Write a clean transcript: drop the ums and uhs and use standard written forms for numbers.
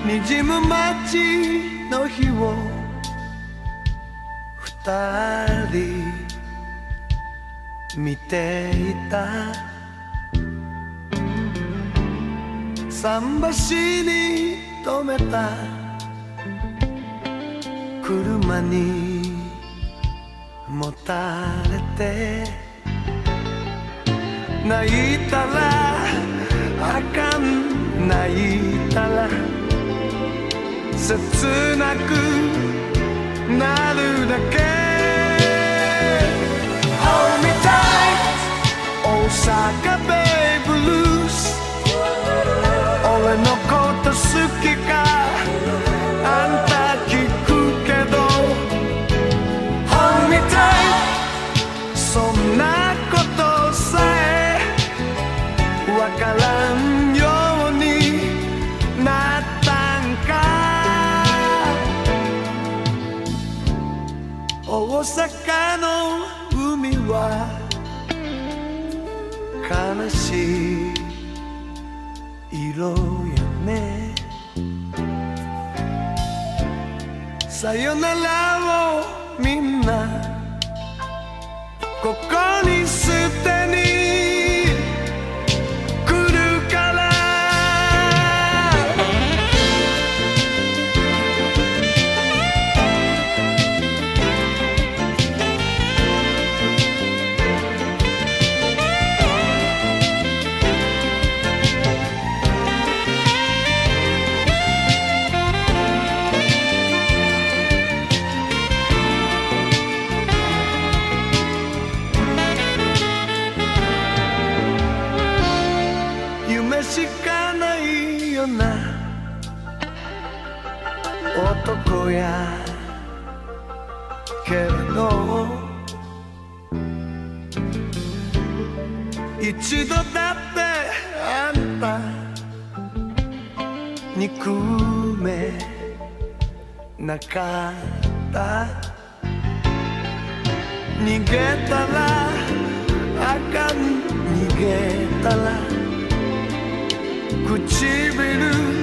滲む街の日を二人見ていた。桟橋に止めた車にもたれて、泣いたらあかん、泣いたら切なくなるだけ。 Hold me tight 大阪ベイブルース、俺のこと好きかあんた聞くけど Hold me tight そんなことさえわからんようになったんか。大阪の海は悲しい色やね。さよならをみんなここに捨てに来るから。夢しかないよな男やけれど、一度だってあんた憎めなかった。逃げたらあかん、逃げたら唇